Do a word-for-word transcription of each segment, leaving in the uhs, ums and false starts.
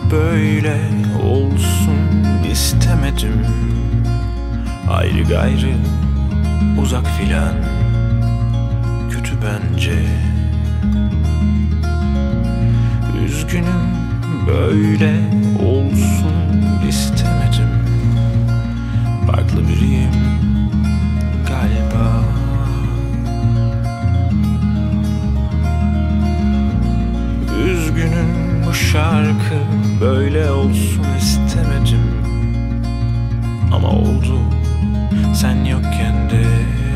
böyle olsun istemedim. Ayrı gayrı, uzak filan, kötü bence. Üzgünüm, böyle olsun istemedim. Farklı biriyim galiba. Üzgünüm, bu şarkı böyle olsun istemedim. Ama oldu sen yokken de.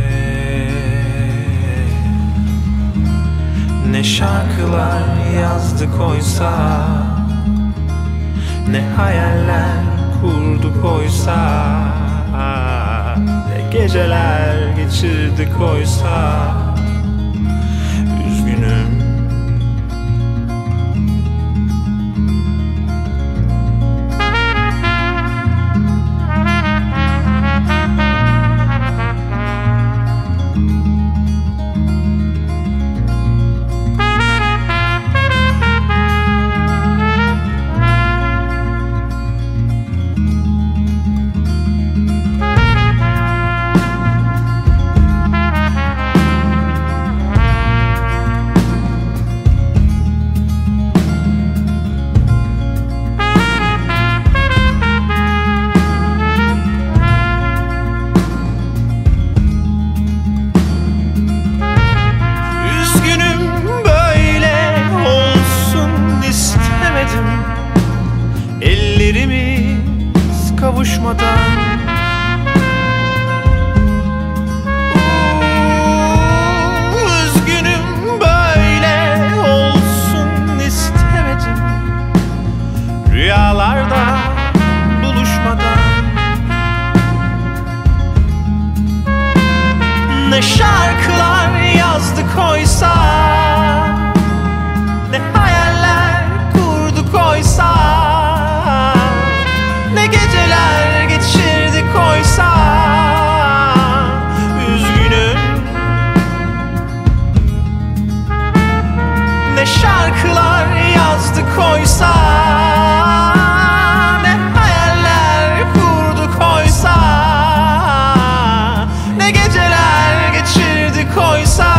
Ne şarkılar yazdık oysa, ne hayaller kurduk oysa, ne geceler geçirdik oysa. Üzgünüm, ellerimiz kavuşmadan. Üzgünüm, böyle olsun istemedim. Rüyalarda buluşmadan. Ne şarkılar yazdık oysa, ne hayaller kurduk oysa, ne geceler geçirdik oysa. Üzgünüm, ne şarkılar yazdık oysa, ne hayaller kurduk oysa, ne geceler geçirdik oysa.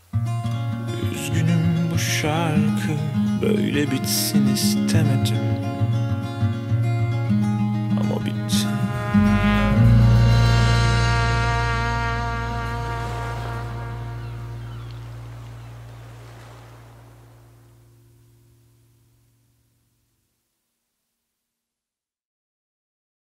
Üzgünüm, bu şarkı böyle bitsin istemedim.